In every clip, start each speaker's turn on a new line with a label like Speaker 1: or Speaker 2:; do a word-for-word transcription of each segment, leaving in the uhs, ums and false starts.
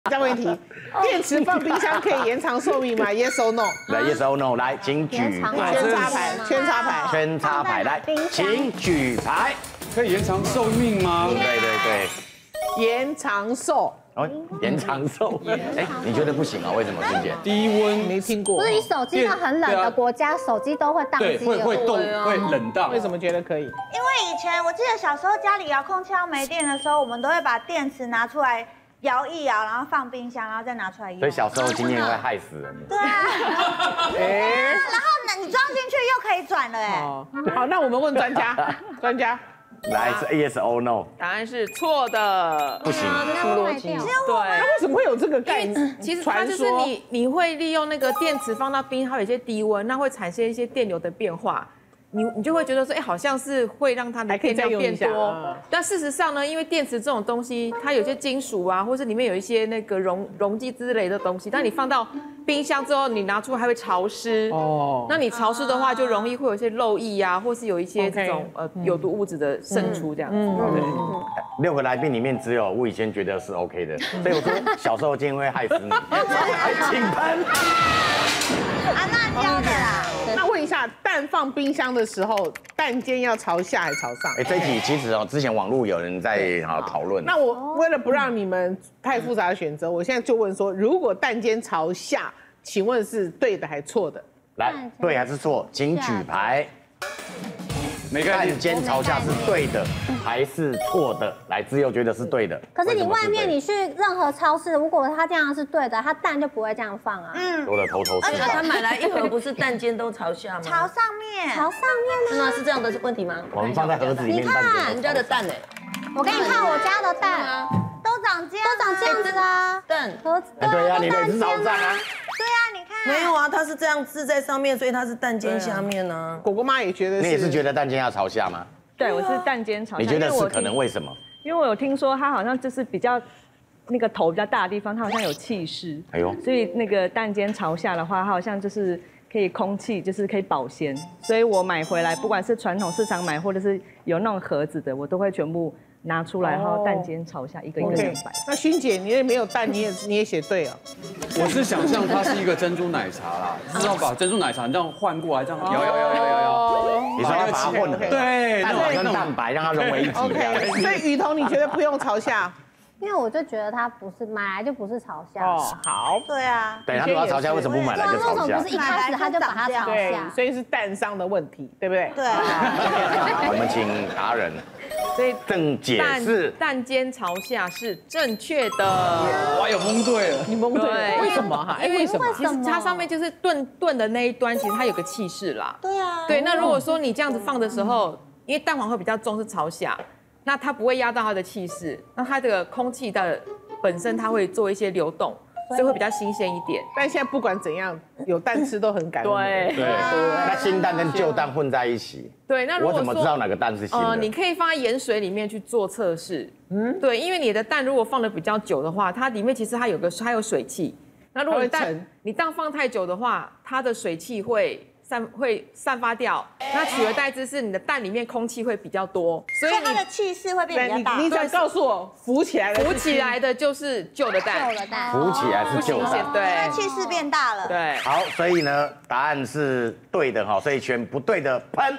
Speaker 1: 下问题，电池放冰箱可以延长寿命吗 ？Yes or no？
Speaker 2: 来 ，Yes or no？ 来，请举牌。
Speaker 1: 圈叉牌，圈叉牌，
Speaker 2: 圈叉牌，来，请举牌。
Speaker 3: 可以延长寿命吗？
Speaker 2: 对对对，
Speaker 1: 延长寿。
Speaker 2: 哦，延长寿。哎，你觉得不行啊？为什么，师姐？
Speaker 3: 低温
Speaker 1: 没听过。
Speaker 4: 不是你手机到很冷的国家，手机都会宕
Speaker 3: 对，
Speaker 4: 机，
Speaker 3: 会会冻，会冷当。
Speaker 1: 为什么觉得可以？
Speaker 5: 因为以前我记得小时候家里遥控器要没电的时候，我们都会把电池拿出来摇一摇，然后放冰箱，然后再拿出来用。
Speaker 2: 所以小时候经验会害死人。
Speaker 5: 对啊。哎。然后呢，你装进去又可以转了哎。
Speaker 1: 哦，好，那我们问专家，专家。
Speaker 2: 来是 yes or no？
Speaker 6: 答案是错的，
Speaker 2: 不行，
Speaker 4: 那会坏掉。
Speaker 6: 对，
Speaker 1: 那为什么会有这个概念？
Speaker 6: 其实它就是你你会利用那个电池放到冰，它有一些低温，那会产生一些电流的变化。你你就会觉得说，哎，好像是会让它的电量变多。但事实上呢，因为电池这种东西，它有些金属啊，或是里面有一些那个溶溶剂之类的东西，但你放到冰箱之后，你拿出来还会潮湿。哦。那你潮湿的话，就容易会有一些漏液啊，或是有一些这种呃有毒物质的渗出这样子。对。
Speaker 2: 六个来宾里面只有吴以谦觉得是 OK 的，所以我说小时候经验会害死你。请喷。
Speaker 5: 阿娜教的啦。
Speaker 1: 那问一下，蛋放冰箱的时候，蛋尖要朝下还是朝上？
Speaker 2: 哎，这一题其实哦，之前网络有人在啊讨论。
Speaker 1: 那我为了不让你们太复杂的选择，我现在就问说，如果蛋尖朝下，请问是对的还是错的？
Speaker 2: 来，对还是错？请举牌。
Speaker 3: 每个
Speaker 2: 蛋尖朝下是对的还是错的？来，只有觉得是对的。
Speaker 4: 可是你外面你去任何超市，如果它这样是对的，它蛋就不会这样放啊。
Speaker 5: 嗯。
Speaker 2: 说的头头是道。
Speaker 7: 他买来一盒不是蛋尖都朝下吗？
Speaker 5: 朝上面。
Speaker 4: 朝上面呢？
Speaker 7: 那是这样的问题吗？
Speaker 2: 我们放在盒子里面，
Speaker 4: 你看
Speaker 7: 人家的蛋哎，
Speaker 4: 我给你看我家的蛋，
Speaker 5: 都长这样，
Speaker 4: 都长这样子啊。
Speaker 7: 蛋。
Speaker 4: 盒子。
Speaker 2: 哎，对呀，你的也是朝上啊。
Speaker 5: 对啊，你看。
Speaker 7: 没有啊，它是这样字在上面，所以它是蛋尖下面呢。
Speaker 1: 果果妈也觉得是。
Speaker 2: 你也是觉得蛋尖要朝下吗？
Speaker 8: 对，我是蛋尖朝下。
Speaker 2: 你觉得是可能？为什么？
Speaker 8: 因为我有听说它好像就是比较那个头比较大的地方，它好像有气势。哎呦，所以那个蛋尖朝下的话，它好像就是可以空气，就是可以保鲜。所以我买回来，不管是传统市场买，或者是有那种盒子的，我都会全部拿出来，然后蛋尖朝下，一个一个这样摆。
Speaker 1: 那勋姐，你也没有蛋，你也你也写对了。
Speaker 3: 我是想象它是一个珍珠奶茶啦，是要把珍珠奶茶这样换过来，这样摇摇摇摇摇摇。
Speaker 2: 你说要把它混合，
Speaker 3: 对，
Speaker 2: 蛋黄跟蛋白让它融为一体。
Speaker 1: OK， 所以雨桐你觉得不用朝下？
Speaker 4: 因为我就觉得它不是买来就不是朝下。
Speaker 1: 哦，好。
Speaker 5: 对啊。
Speaker 2: 对，它如果要朝下，为什么不买来就朝下？
Speaker 4: 为什么不是一开始它就把它朝
Speaker 1: 对，
Speaker 4: 下？
Speaker 1: 所以是蛋商的问题，对不对？
Speaker 5: 对。
Speaker 2: 我们请达人。
Speaker 6: 所以
Speaker 2: 正解释
Speaker 6: 蛋尖朝下是正确的。
Speaker 3: 哇，有蒙对了，
Speaker 1: 你蒙对了，为什么哈？哎，为什么？
Speaker 6: 其实它上面就是炖炖的那一端，其实它有个气势啦。
Speaker 5: 对啊。
Speaker 6: 对，那如果说你这样子放的时候，因为蛋黄会比较重，是朝下，那它不会压到它的气势，那它这个空气的本身它会做一些流动。所以会比较新鲜一点，
Speaker 1: 但现在不管怎样，有蛋吃都很感恩。
Speaker 6: 对
Speaker 2: 对，那新蛋跟旧蛋混在一起，
Speaker 6: 对，那如果
Speaker 2: 我怎么知道哪个蛋是新的？呃，
Speaker 6: 你可以放在盐水里面去做测试。嗯，对，因为你的蛋如果放的比较久的话，它里面其实它有个它有水汽。那如果你蛋你蛋放太久的话，它的水汽会散会散发掉，那取而代之是你的蛋里面空气会比较多，
Speaker 5: 所以它的气势会变比较大。
Speaker 1: 你想告诉我，浮起来的
Speaker 6: 浮起来的就是旧的蛋，
Speaker 4: 旧的蛋，
Speaker 2: 浮起来是旧蛋，
Speaker 6: 对，
Speaker 5: 气势变大了。
Speaker 6: 对，
Speaker 2: 好，所以呢，答案是对的哈，所以选不对的喷。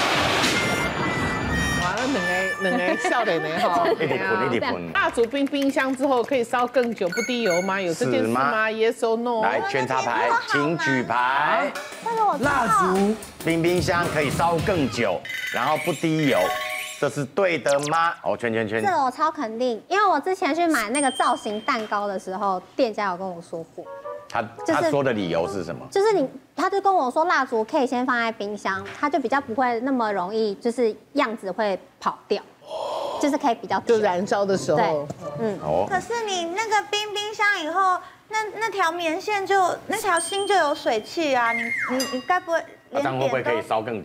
Speaker 1: 哇，那两个两个笑脸呢哈，
Speaker 2: 一点喷一点喷。
Speaker 1: 蜡烛冰冰箱之后可以烧更久不滴油吗？有这件事吗 ？Yes or no？
Speaker 2: 来，圈插牌，请举牌。
Speaker 3: 蜡烛
Speaker 2: 冰冰箱可以烧更久，然后不滴油，这是对的吗？哦，圈圈圈。
Speaker 4: 这我超肯定，因为我之前去买那个造型蛋糕的时候，店家有跟我说过。
Speaker 2: 他他说的理由是什么？
Speaker 4: 就是你，他就跟我说，蜡烛可以先放在冰箱，它就比较不会那么容易，就是样子会跑掉，就是可以比较
Speaker 1: 就燃烧的时候，
Speaker 4: 嗯
Speaker 5: 哦。可是你那个冰冰箱以后，那那条棉线就那条芯就有水汽啊，你你你该不会
Speaker 2: 那这样会不会可以烧更久？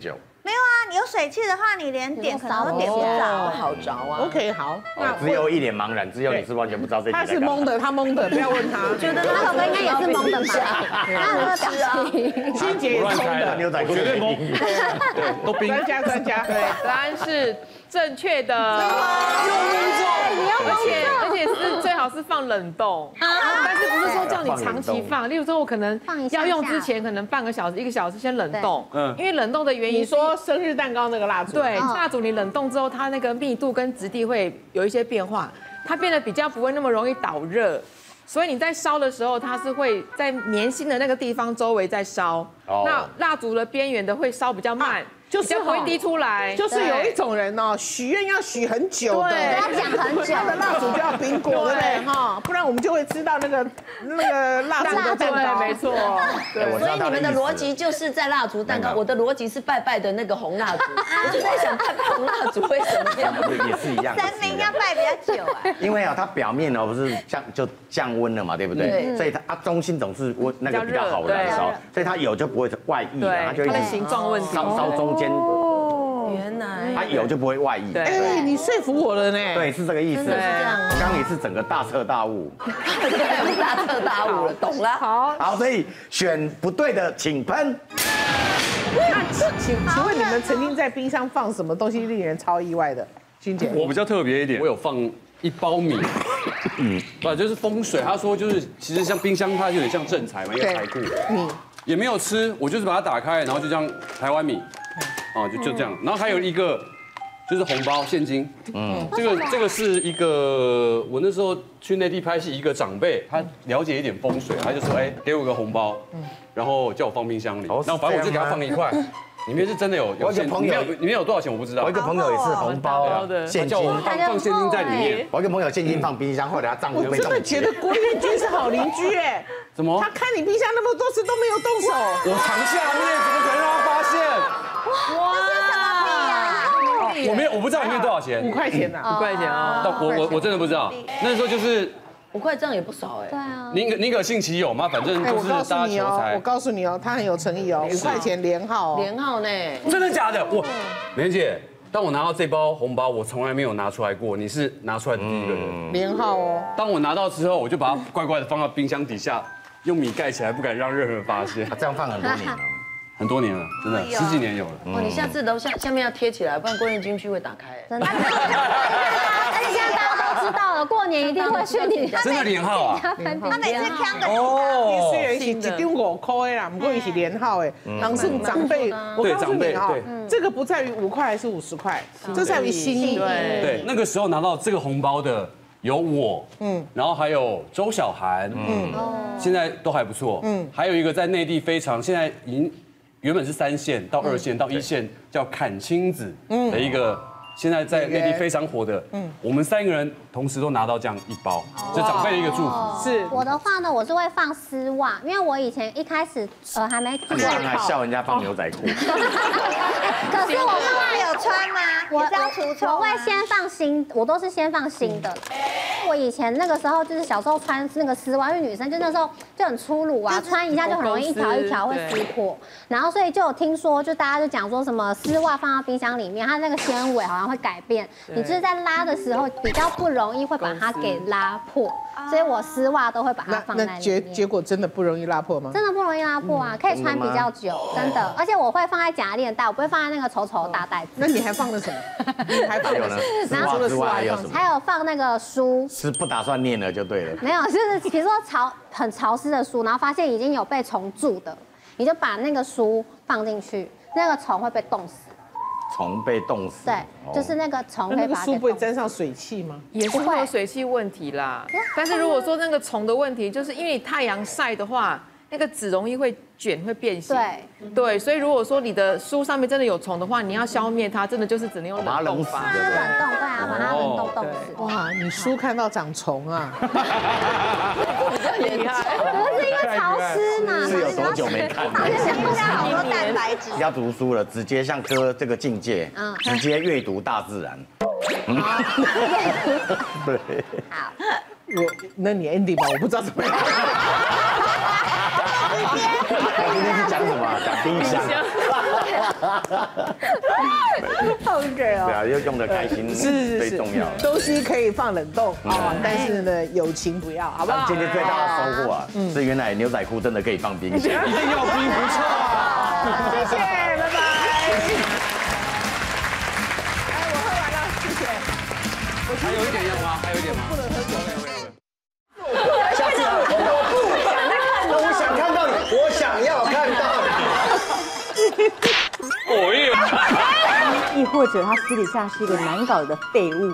Speaker 5: 没有啊，你有水汽的话，你连点可能都点不着，
Speaker 7: 好着啊。
Speaker 1: OK， 好，那
Speaker 2: 只有一脸茫然，只有你是完全不知道这。
Speaker 1: 他是懵的，他懵的，不要问他。
Speaker 7: 我觉得
Speaker 4: 那首歌应该也是懵的吧？他有那个表情。
Speaker 1: 欣姐也是懵的，
Speaker 2: 牛仔裤
Speaker 3: 绝对懵，对，都冰。
Speaker 1: 专家专家，
Speaker 6: 对，答案是正确的。
Speaker 4: 你要
Speaker 6: 而且而且是最好是放冷冻，但是不是说叫你长期放，例如说我可能要用之前可能半个小时、一个小时先冷冻，嗯，因为冷冻的原因
Speaker 1: 你说生日蛋糕那个蜡烛，
Speaker 6: 对，蜡烛你冷冻之后，它那个密度跟质地会有一些变化，它变得比较不会那么容易导热。所以你在烧的时候，它是会在粘性的那个地方周围在烧，那蜡烛的边缘的会烧比较慢。就是不会滴出来，
Speaker 1: 就是有一种人哦，许愿要许很久的，
Speaker 4: 对，要讲很久，
Speaker 1: 他的蜡烛就要冰过，对不对？哈，不然我们就会知道那个那个蜡烛的蛋糕，
Speaker 6: 没错。
Speaker 2: 对，
Speaker 7: 所以你们的逻辑就是在蜡烛蛋糕，我的逻辑是拜拜的那个红蜡烛，我就在想拜拜红蜡烛会怎么样？
Speaker 2: 也是一样，
Speaker 5: 神明要拜比较久啊。
Speaker 2: 因为啊，它表面哦不是降就降温了嘛，对不对？所以它啊中心总是温那个比较好燃烧，所以它油就不会外溢了，它就会
Speaker 6: 形状问题
Speaker 2: 烧烧中间。
Speaker 7: 原来
Speaker 2: 它油就不会外溢。
Speaker 1: 哎，你说服我了呢。
Speaker 2: 对，是这个意思。
Speaker 7: 是这样。
Speaker 2: 刚刚也是整个大彻大悟。
Speaker 7: 大彻大悟了，懂了。
Speaker 6: 好，
Speaker 2: 好，所以选不对的请喷。
Speaker 1: 那请请问你们曾经在冰箱放什么东西令人超意外的？欣姐，
Speaker 3: 我比较特别一点，我有放一包米。嗯，不就是风水？他说就是其实像冰箱，它有点像正财嘛，一个财库。
Speaker 1: 米
Speaker 3: 也没有吃，我就是把它打开，然后就这样台湾米。哦，就就这样，然后还有一个就是红包现金，嗯，这个这个是一个我那时候去内地拍戏，一个长辈他了解一点风水，他就说，哎，给我个红包，然后叫我放冰箱里，然后反正我就给他放一块，里面是真的有有现金，里面有里面有多少钱我不知道。
Speaker 2: 我一个朋友也是红包现金，
Speaker 3: 放放现金在里面。
Speaker 2: 我一个朋友现金放冰箱，后来他账户被冻结。
Speaker 1: 我真的觉得郭彦均是好邻居哎，
Speaker 3: 怎么？
Speaker 1: 他看你冰箱那么多次都没有动手，
Speaker 3: 我藏下面，怎么可能让他发现？
Speaker 5: 哇，这是什么币啊？
Speaker 3: 我没有，我不知道里面多少钱，
Speaker 1: 五块钱呐，
Speaker 6: 五块钱啊！
Speaker 3: 我我我真的不知道，那时候就是
Speaker 7: 五块这样也不少哎。
Speaker 4: 对啊。
Speaker 3: 宁可宁可信其有嘛，反正就是大家求财。
Speaker 1: 我告诉你哦，他很有诚意哦，五块钱连号哦，
Speaker 7: 连号呢？
Speaker 3: 真的假的？我梅姐，当我拿到这包红包，我从来没有拿出来过，你是拿出来的第一个人。
Speaker 1: 连号哦。
Speaker 3: 当我拿到之后，我就把它乖乖的放到冰箱底下，用米盖起来，不敢让任何人发现。
Speaker 2: 这样放很多年了。
Speaker 3: 很多年了，真的十几年有了。
Speaker 7: 哦，你下次楼下下面要贴起来，不然郭彦均区会打开。
Speaker 4: 真的。而且现在大家都知道了，过年一定会去你
Speaker 3: 真的连号啊！
Speaker 5: 他每次看的
Speaker 2: 哦，
Speaker 1: 虽然是一张五块的啦，不过也是连号的，人是长辈。我告诉你啊，这个不在于五块还是五十块，这在于心意。
Speaker 3: 对，那个时候拿到这个红包的有我，嗯，然后还有周小涵，嗯，现在都还不错，嗯，还有一个在内地非常现在已经。原本是三线到二线到一线，叫阚清子的一个，现在在内地非常火的。嗯，我们三个人同时都拿到这样一包，这长辈的一个祝福。
Speaker 1: 是
Speaker 4: 我的话呢，我是会放丝袜，因为我以前一开始呃还没。
Speaker 2: 你刚才笑人家放牛仔裤。
Speaker 4: 可是我放
Speaker 5: 袜有穿吗？我是要除臭。
Speaker 4: 我会先放新，我都是先放新的。我以前那个时候就是小时候穿那个丝袜，因为女生就那时候就很粗鲁啊，穿一下就很容易一条一条会撕破。然后所以就有听说，就大家就讲说什么丝袜放到冰箱里面，它那个纤维好像会改变，你就是在拉的时候比较不容易会把它给拉破。所以我丝袜都会把它放在里面。
Speaker 1: 那结结果真的不容易拉破吗？
Speaker 4: 真的不容易拉破啊，可以穿比较久，真的。而且我会放在夹链袋，我不会放在那个丑丑的大袋子。
Speaker 1: 那你还放了什么？你还放了什么？
Speaker 2: 除了丝袜还有什么？
Speaker 4: 还有放那个书。
Speaker 2: 是不打算念了就对了。
Speaker 4: 没有，就是比如说潮很潮湿的书，然后发现已经有被虫蛀的，你就把那个书放进去，那个虫会被冻死。
Speaker 2: 虫被冻死。
Speaker 4: 对，就是那个虫可以把它。
Speaker 1: 那个书不会沾上水汽吗？
Speaker 6: 也是会有水汽问题啦。但是如果说那个虫的问题，就是因为你太阳晒的话，那个纸容易会卷，会变形。
Speaker 4: 对
Speaker 6: 对，所以如果说你的书上面真的有虫的话，你要消灭它，真的就是只能用冷冻法。
Speaker 4: 冷冻，对啊，把它冷冻冻死。
Speaker 1: 哇，你书看到长虫啊？
Speaker 4: 厉害，不是因为潮湿嘛？
Speaker 2: 是有多久没看？
Speaker 5: 应该好多蛋白质。
Speaker 2: 要读书了，直接像哥这个境界，直接阅读大自然。对。
Speaker 4: 好。
Speaker 1: 我，那你 ending 吧，我不知道怎么样。
Speaker 2: 今天是讲什么？讲冰箱。
Speaker 1: OK 啊，
Speaker 2: 对啊，要用的开心是最重要。
Speaker 1: 东西可以放冷冻啊，但是呢，友情不要，好不好？
Speaker 2: 今天最大的收获啊，是原来牛仔裤真的可以放冰箱，
Speaker 3: 一定要冰不错。
Speaker 1: 谢谢，拜拜。哎，我喝完了，谢谢。
Speaker 3: 还有一点要吗？还有一点吗？
Speaker 1: 不能喝酒。
Speaker 2: 下次啊，我想看到你，我想要看到你。
Speaker 3: 哦耶！
Speaker 9: 亦或者他私底下是一个难搞的废物。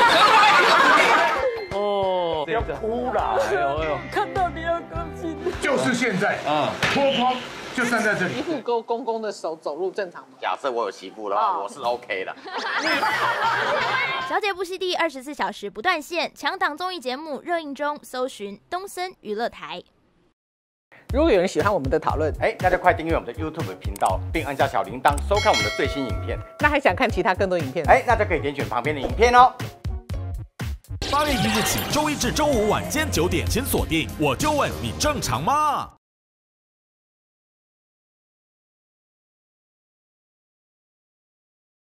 Speaker 3: 哦，
Speaker 2: 不要哭啦！
Speaker 3: 哎呦哎呦，
Speaker 9: 看到你要高兴。
Speaker 10: 就是现在啊，脱光就站在这里。
Speaker 1: 媳妇勾公公的手走路正常吗？
Speaker 2: 假设我有媳妇的话，我是 OK 的。
Speaker 11: 小姐不息地二十四小时不断线，强档综艺节目热映中，搜寻东森娱乐台。
Speaker 1: 如果有人喜欢我们的讨论，
Speaker 2: 哎，大家快订阅我们的 YouTube 频道，并按下小铃铛，收看我们的最新影片。
Speaker 1: 那还想看其他更多影片？
Speaker 2: 哎，那就可以点选旁边的影片哦。
Speaker 12: 八月一日起，周一至周五晚间九点，请锁定《我就问你正常吗》。